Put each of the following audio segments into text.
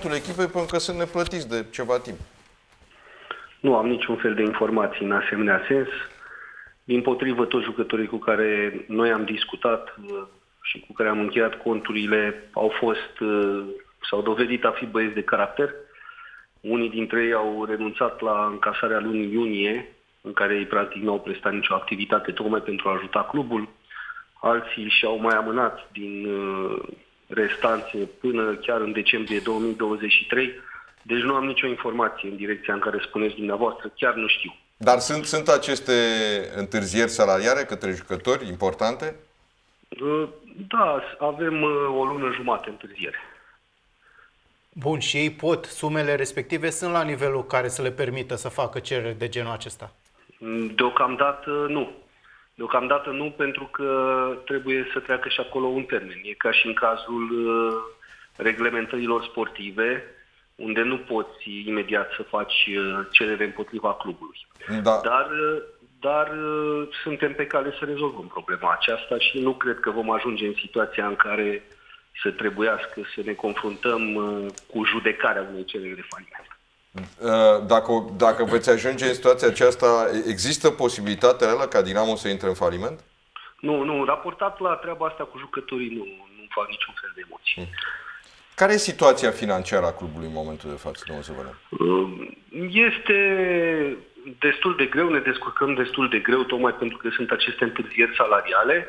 falimentul echipei pentru că sunt neplătiți de ceva timp. Nu am niciun fel de informații în asemenea sens. Dimpotrivă, toți jucătorii cu care noi am discutat și cu care am încheiat conturile s-au dovedit a fi băieți de caracter. Unii dintre ei au renunțat la încasarea lunii iunie, în care ei practic nu au prestat nicio activitate tocmai pentru a ajuta clubul. Alții și-au mai amânat din restanțe până chiar în decembrie 2023. Deci nu am nicio informație în direcția în care spuneți dumneavoastră, chiar nu știu. Dar sunt aceste întârzieri salariare către jucători importante? Da, avem o lună jumate întârziere. Bun, și ei sumele respective sunt la nivelul care să le permită să facă cereri de genul acesta? Deocamdată nu. Deocamdată nu, pentru că trebuie să treacă și acolo un termen. E ca și în cazul reglementărilor sportive, unde nu poți imediat să faci cerere împotriva clubului. Da. Dar suntem pe cale să rezolvăm problema aceasta și nu cred că vom ajunge în situația în care să trebuiască să ne confruntăm cu judecarea unei cereri de faliment. Dacă veți ajunge în situația aceasta, există posibilitatea reală ca Dinamo să intre în faliment? Nu. Raportat la treaba asta cu jucătorii, nu fac niciun fel de emoții. Care e situația financiară a clubului în momentul de față, domnul Săvărean? Este destul de greu, ne descurcăm destul de greu, tocmai pentru că sunt aceste întârzieri salariale.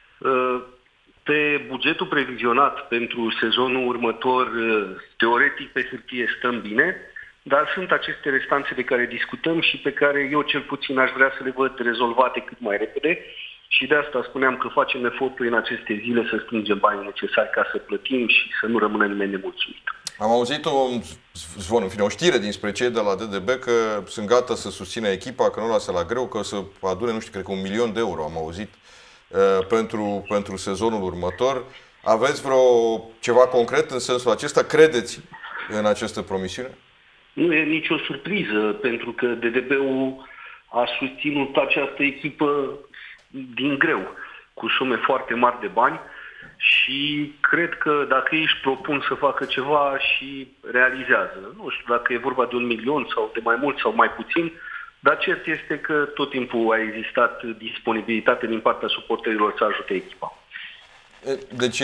Pe bugetul previzionat pentru sezonul următor, teoretic pe hârtie stăm bine, dar sunt aceste restanțe de care discutăm și pe care eu cel puțin aș vrea să le văd rezolvate cât mai repede. Și de asta spuneam că facem efortul în aceste zile să strângem banii necesari ca să plătim și să nu rămână nimeni nemulțumit. Am auzit o știre dinspre cei de la DDB că sunt gata să susțină echipa, că nu lasă la greu, că o să adune, nu știu, cred că 1 milion de euro, am auzit, pentru sezonul următor. Aveți ceva concret în sensul acesta? Credeți în această promisiune? Nu e nicio surpriză, pentru că DDB-ul a susținut această echipă din greu, cu sume foarte mari de bani și cred că dacă ei își propun să facă ceva și realizează. Nu știu dacă e vorba de 1 milion sau de mai mult sau mai puțin, dar cert este că tot timpul a existat disponibilitate din partea suporterilor să ajute echipa. Deci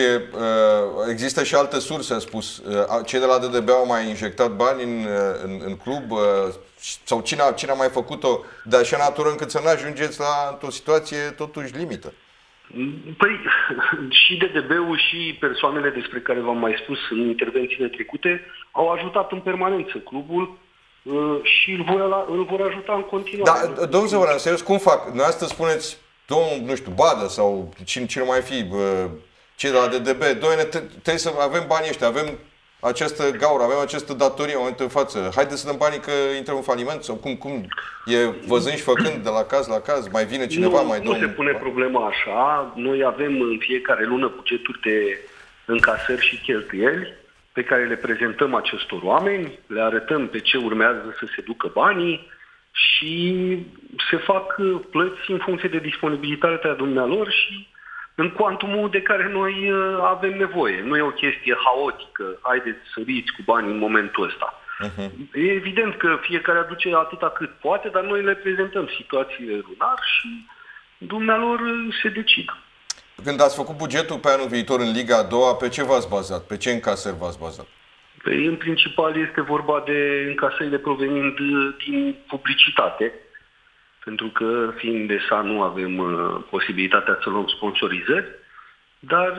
există și alte surse, a spus. Cei de la DDB au mai injectat bani în club sau cine a mai făcut-o de așa natură încât să nu ajungeți într-o situație totuși limită? Păi și DDB-ul și persoanele despre care v-am mai spus în intervențiile trecute au ajutat în permanență clubul și îl vor ajuta în continuare. Da, domnul Zăvorean, serios, cum fac? Dumneavoastră spuneți, domnul, nu știu, Badă sau cine mai fi, cei de la DDB, trebuie să avem banii ăștia, avem această gaură, avem această datorie în momentul în față. Haideți să dăm banii că intrăm în faliment? Sau cum e văzând și făcând de la caz la caz? Mai vine cineva? Nu se pune problema așa. Noi avem în fiecare lună bugeturi de încasări și cheltuieli pe care le prezentăm acestor oameni, le arătăm pe ce urmează să se ducă banii și se fac plăți în funcție de disponibilitatea dumnealor și în cuantumul de care noi avem nevoie. Nu e o chestie haotică, haideți să riți cu bani în momentul ăsta. E evident că fiecare aduce atâta cât poate, dar noi le prezentăm situațiile lunar și dumnealor se decid. Când ați făcut bugetul pe anul viitor în Liga a doua, pe ce v-ați bazat? Pe ce încasări v-ați bazat? Păi, în principal este vorba de încasările provenind din publicitate, pentru că, fiind de SA, nu avem posibilitatea să luăm sponsorizări, dar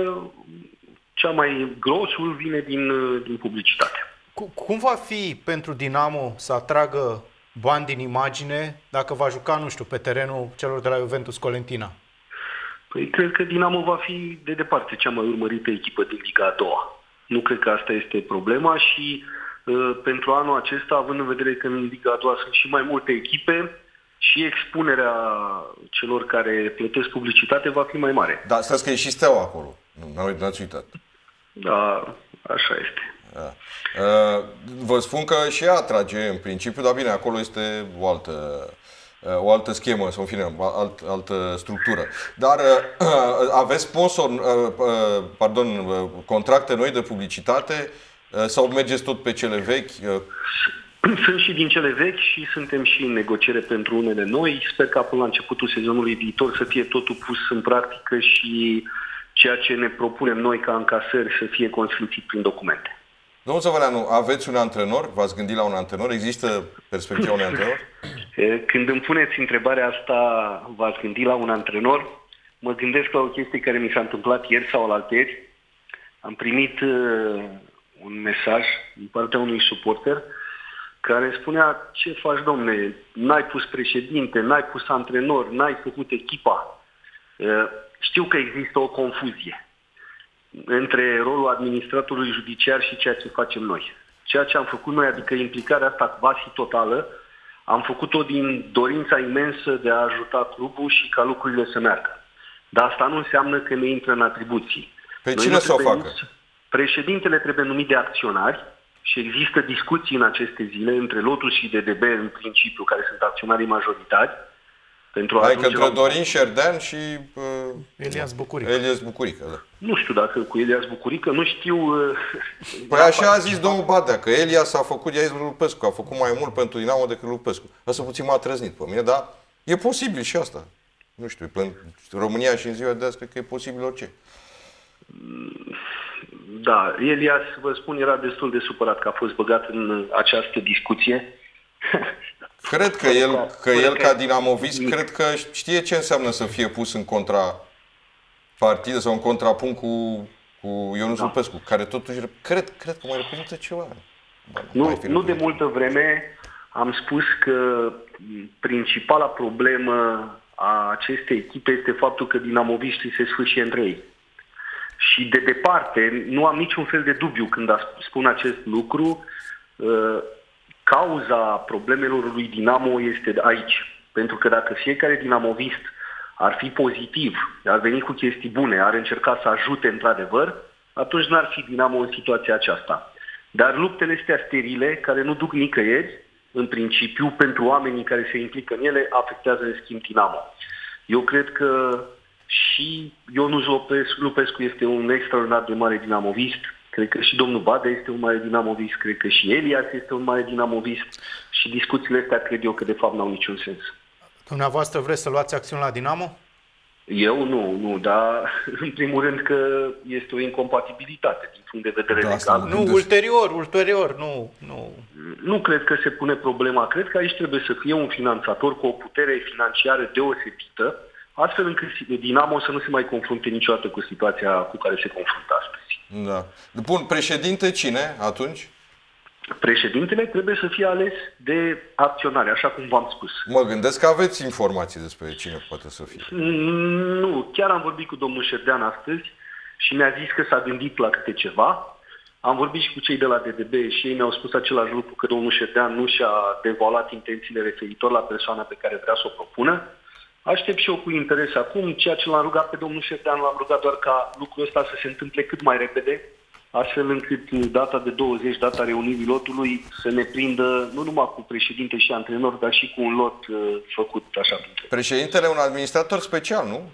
cea mai grosul vine din publicitate. Cum va fi pentru Dinamo să atragă bani din imagine dacă va juca, nu știu, pe terenul celor de la Juventus Colentina? Păi, cred că Dinamo va fi de departe cea mai urmărită echipă din Liga a doua. Nu cred că asta este problema și pentru anul acesta, având în vedere că în Liga a doua sunt și mai multe echipe, și expunerea celor care plătesc publicitate va fi mai mare. Da, stați că e și Steaua acolo. N-ați uitat. Da, așa este. Da. Vă spun că și ea atrage în principiu, dar bine, acolo este o altă schemă, sau în fine, altă structură. Dar aveți contracte noi de publicitate Sau mergeți tot pe cele vechi? Sunt și din cele vechi și suntem și în negociere pentru unele noi. Sper că până la începutul sezonului viitor să fie totul pus în practică și ceea ce ne propunem noi ca încasări să fie consfințit prin documente. Domnul Zăvăleanu, aveți un antrenor? V-ați gândit la un antrenor? Există perspectiva unui antrenor? Când îmi puneți întrebarea asta, v-ați gândit la un antrenor? Mă gândesc la o chestie care mi s-a întâmplat ieri sau alaltăieri. Am primit un mesaj din partea unui suporter care spunea: ce faci, domne, n-ai pus președinte, n-ai pus antrenor, n-ai făcut echipa. Știu că există o confuzie între rolul administratorului judiciar și ceea ce facem noi. Ceea ce am făcut noi, adică implicarea asta quasi totală, am făcut-o din dorința imensă de a ajuta clubul și ca lucrurile să meargă. Dar asta nu înseamnă că ne intră în atribuții. Pe cine să o facă? Președintele trebuie numit de acționari și există discuții în aceste zile între Lotus și DDB în principiu, care sunt acționarii majoritari. Adică între Dorin Șerdean și Elias Bucurică. Elias Bucurică, da. Nu știu dacă cu Elias Bucurică, nu știu... Păi așa a zis domnul Badea, că Elias a făcut, i-a zis Lupescu, a făcut mai mult pentru Dinamo decât Lupescu. Asta puțin m-a trăznit pe mine, dar e posibil și asta. Nu știu, în România și în ziua de azi cred că e posibil orice. Da, Elias, vă spun, era destul de supărat că a fost băgat în această discuție. Cred că el ca dinamovist, cred că știe ce înseamnă să fie pus în contrapartidă sau în contrapunct cu Ionuț Lupescu, care totuși, cred că mai reprezintă ceva. Nu de multă vreme am spus că principala problemă a acestei echipe este faptul că dinamoviștii se sfârșie între ei. Și de departe, nu am niciun fel de dubiu când spun acest lucru, cauza problemelor lui Dinamo este aici. Pentru că dacă fiecare dinamovist ar fi pozitiv, ar veni cu chestii bune, ar încerca să ajute într-adevăr, atunci n-ar fi Dinamo în situația aceasta. Dar luptele astea sterile, care nu duc nicăieri, în principiu, pentru oamenii care se implică în ele, afectează în schimb Dinamo. Eu cred că și Ionuț Lupescu este un extraordinar de mare dinamovist, cred că și domnul Badea este un mare dinamovist, cred că și Elias este un mare dinamovist și discuțiile astea cred eu că de fapt n-au niciun sens. Dumneavoastră vreți să luați acțiuni la Dinamo? Eu nu, dar în primul rând că este o incompatibilitate din punct de vedere legal. Nu, ulterior, nu. Nu cred că se pune problema. Cred că aici trebuie să fie un finanțator cu o putere financiară deosebită, astfel încât Dinamo să nu se mai confrunte niciodată cu situația cu care se confruntă astăzi. Da. Bun, președinte cine atunci? Președintele trebuie să fie ales de acționari, așa cum v-am spus. Mă gândesc că aveți informații despre cine poate să fie. Nu, chiar am vorbit cu domnul Șerdean astăzi și mi-a zis că s-a gândit la câte ceva. Am vorbit și cu cei de la DDB și ei mi-au spus același lucru, că domnul Șerdean nu și-a devoalat intențiile referitor la persoana pe care vrea să o propună. Aștept și eu cu interes acum. Ceea ce l-am rugat pe domnul Șerdean, l-am rugat doar ca lucrul ăsta să se întâmple cât mai repede, astfel încât data de 20, data reunirii lotului, să ne prindă nu numai cu președinte și antrenor, dar și cu un lot făcut așa cum trebuie. Președintele un administrator special, nu?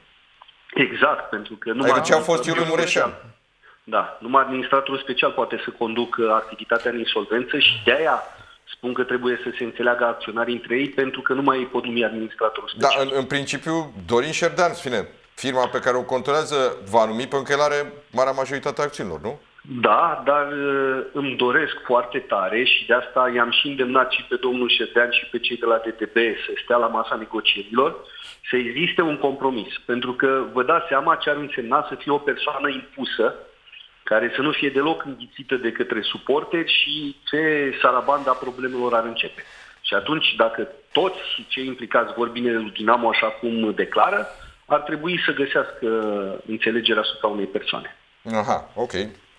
Exact, pentru că numai... Adică ce a fost Iuliu Mureșan. Da, numai administratorul special poate să conducă activitatea în insolvență și de-aia spun că trebuie să se înțeleagă acționarii între ei, pentru că nu mai pot numi administratorul special. Da, în principiu, Dorin Șerdean, firma pe care o controlează, va numi pentru că el are marea majoritate a acțiunilor, nu? Da, dar îmi doresc foarte tare și de asta i-am și îndemnat și pe domnul Șerdean și pe cei de la DTB să stea la masa negocierilor, să existe un compromis. Pentru că vă dați seama ce ar însemna să fie o persoană impusă, care să nu fie deloc înghițită de către suporteri și ce sarabanda problemelor ar începe. Și atunci, dacă toți cei implicați vor bine de Dinamo așa cum declară, ar trebui să găsească înțelegerea asupra unei persoane. Aha, ok.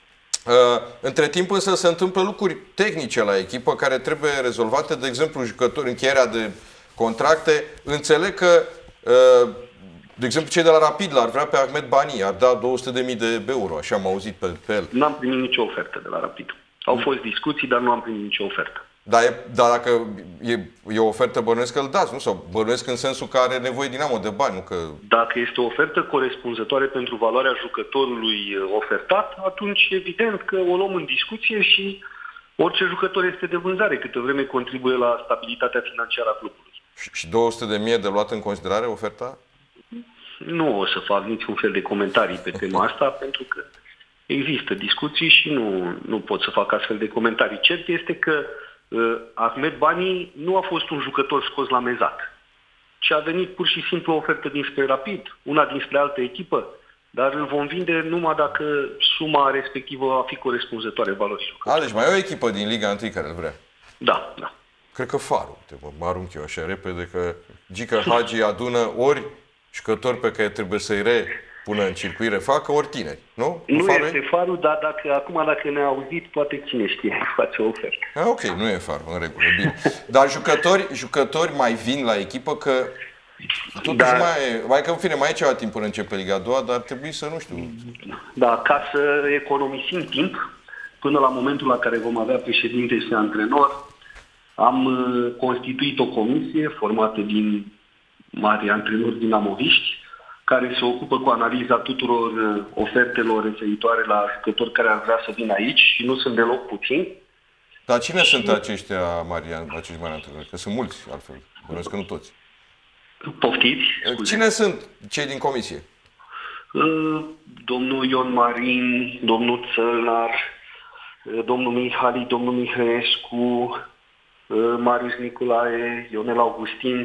Între timp însă se întâmplă lucruri tehnice la echipă care trebuie rezolvate, de exemplu jucători, încheierea de contracte. Înțeleg că, de exemplu, cei de la Rapid l-ar vrea pe Ahmed Bani, ar da 200.000 de euro, așa am auzit pe el. N-am primit nicio ofertă de la Rapid. Au fost discuții, dar nu am primit nicio ofertă. Dar dacă e o ofertă, bănuiesc că îl dați, nu? Sau bănuiesc în sensul că are nevoie Dinamo de bani, nu că... Dacă este o ofertă corespunzătoare pentru valoarea jucătorului ofertat, atunci evident că o luăm în discuție și orice jucător este de vânzare, câte vreme contribuie la stabilitatea financiară a clubului. Și 200.000 de luat în considerare oferta? Nu o să fac niciun fel de comentarii pe tema asta, pentru că există discuții și nu pot să fac astfel de comentarii. Cert este că Ahmed Bani nu a fost un jucător scos la mezat, ci a venit pur și simplu o ofertă dinspre Rapid, una dinspre altă echipă, dar îl vom vinde numai dacă suma respectivă va fi corespunzătoare valorii. Deci mai e o echipă din Liga 1 care îl vrea. Da. Cred că Farul, mă arunc eu așa repede, că Gică Hagi adună ori jucători pe care trebuie să-i pună în circuire facă, ori tineri, nu? Nu este Farul, dar dacă ne-a auzit, poate cine știe, face o ofertă. Ok, nu e Farul, în regulă, bine. Dar jucători mai vin la echipă, că totuși mai că în fine, mai e ceva timp până începe Liga a doua, dar ar trebui să, nu știu... Da, ca să economisim timp, până la momentul la care vom avea președinte și antrenor, am constituit o comisie formată din mari antrenori dinamoviști, care se ocupă cu analiza tuturor ofertelor referitoare la jucători care ar vrea să vină aici și nu sunt deloc puțini. Dar cine sunt acești mari antrenori? Că sunt mulți, altfel. Bănuiesc că nu toți. Poftiți? Cine sunt cei din comisie? Domnul Ion Marin, domnul Țălnar, domnul Mihali, domnul Mihăescu, Marius Nicolae, Ionel Augustin.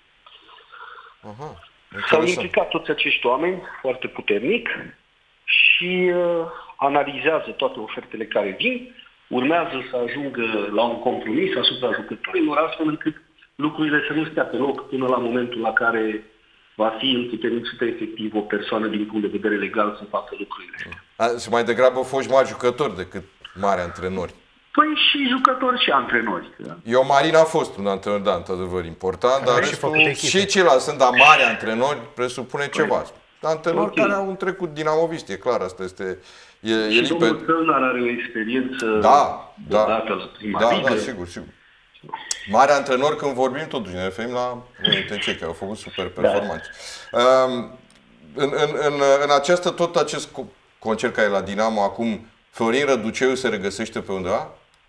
S-au implicat toți acești oameni foarte puternic și analizează toate ofertele care vin, urmează să ajungă la un compromis asupra jucătorilor, astfel încât lucrurile să nu stea pe loc până la momentul la care va fi împuternicită efectiv o persoană din punct de vedere legal să facă lucrurile. Sunt mai degrabă foști mari jucători decât mari antrenori. Păi și jucători și antrenori. Da? Eu Marin a fost un antrenor, da, într-adevăr important, dar și ceilalți sunt, dar mari antrenori presupune ceva. Antrenori care au un trecut dinamovist, e clar, asta este... Și domnul Țălnar are o experiență dată la prima ligă. Da, sigur. Mari antrenori, când vorbim totuși, ne referim la UNTC, care au făcut super performanți. În acest concert care e la Dinamo acum, Florin Răduceu se regăsește pe undeva?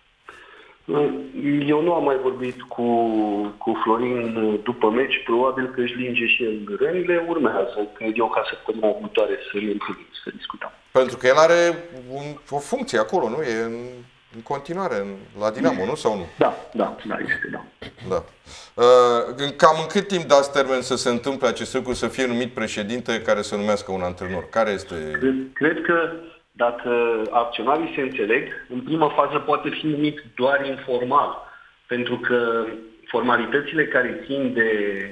Eu nu am mai vorbit cu Florin după meci, probabil că își linge și el rănile, urmează, cred eu, ca săptămâna următoare să ne întâlnim, să discutăm. Pentru că el are o funcție acolo, nu? E în continuare la Dinamo, nu? Sau nu? Da, este. Cam în cât timp dați termen să se întâmple acest lucru, să fie numit președinte care să numească un antrenor? Care este... Cred că dacă acționarii se înțeleg, în primă fază poate fi numit doar informal, pentru că formalitățile care țin de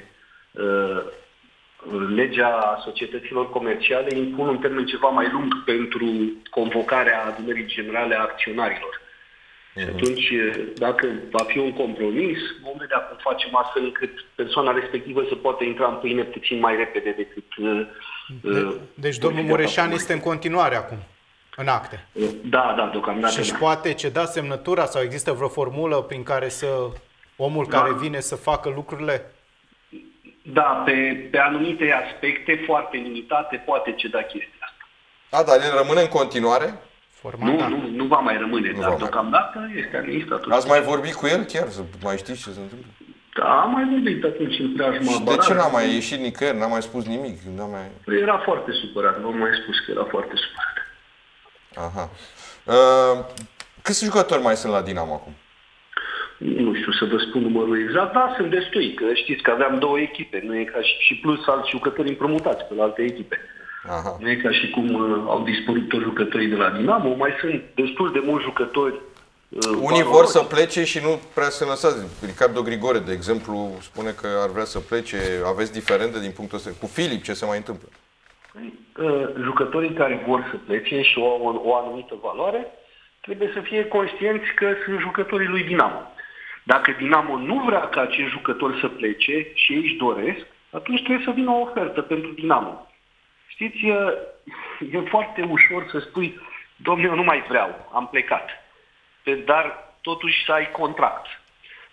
legea societăților comerciale impun un termen ceva mai lung pentru convocarea adunării generale a acționarilor. Și atunci, dacă va fi un compromis, vom vedea cum facem astfel încât persoana respectivă să poată intra în pâine puțin mai repede decât... Deci domnul Mureșan este în continuare acum în acte. Da, deocamdată. Și poate ceda semnătura sau există vreo formulă prin care omul care vine să facă lucrurile? Da, pe anumite aspecte foarte limitate poate ceda chestia asta. Dar el rămâne în continuare? Nu va mai rămâne, dar deocamdată este administrator. Ați mai vorbit cu el chiar? Să mai știți ce se întâmplă? Da, am mai vorbit atunci în preajma. Și de ce n-a mai ieșit nicăieri? N-a mai spus nimic? Era foarte supărat, v-am mai spus că era foarte supărat. Aha. Câți jucători mai sunt la Dinamo acum? Nu știu să vă spun numărul exact, dar sunt destui, că știți că aveam două echipe, nu e ca și plus alți jucători împrumutați pe la alte echipe. Aha. Nu e ca și cum au dispărut toți jucătorii de la Dinamo, mai sunt destul de mulți jucători. Unii vor să plece și nu prea se lăsați. Ricardo Grigore, de exemplu, spune că ar vrea să plece. Aveți diferende din punctul ăsta? Cu Filip, ce se mai întâmplă? Jucătorii care vor să plece și au o anumită valoare, trebuie să fie conștienți că sunt jucătorii lui Dinamo. Dacă Dinamo nu vrea ca acești jucători să plece și ei își doresc, atunci trebuie să vină o ofertă pentru Dinamo. Știți, e foarte ușor să spui, dom'le, eu nu mai vreau, am plecat. Dar totuși să ai contract.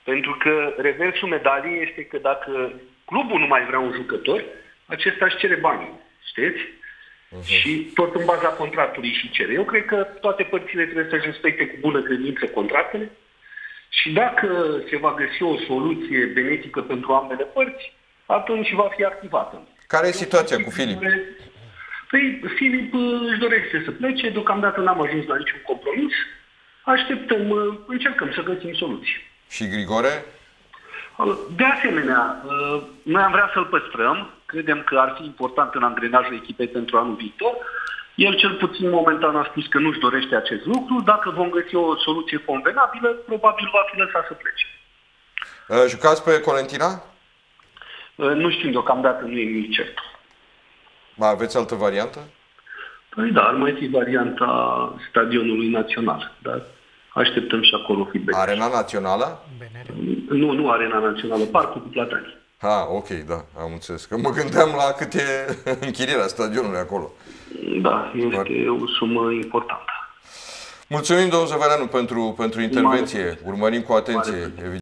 Pentru că reversul medaliei este că dacă clubul nu mai vrea un jucător, acesta își cere banii, știți? Și tot în baza contractului și cere. Eu cred că toate părțile trebuie să-și respecte cu bună credință contractele și dacă se va găsi o soluție benefică pentru ambele părți, atunci va fi activată. Care e situația cu Filip? Păi, Filip își dorește să plece, deocamdată n-am ajuns la niciun compromis. Așteptăm, încercăm să găsim soluții. Și Grigore? De asemenea, noi am vrea să-l păstrăm, credem că ar fi important în angrenajul echipei pentru anul viitor. El cel puțin momentan a spus că nu-și dorește acest lucru. Dacă vom găsi o soluție convenabilă, probabil va fi lăsat să plece. Jucați pe Colentina? Nu știm deocamdată, nu e nimic cert. Aveți altă variantă? Păi da, ar mai fi varianta stadionului național, dar așteptăm și acolo feedback. Arena Națională? Nu Arena Națională, Parcul cu Platani. Ok, da, am înțeles. Că mă gândeam la cât e închirierea stadionului acolo. Da, este o sumă importantă. Mulțumim, domnul Zăvereanu, pentru intervenție. Urmărim cu atenție, evident.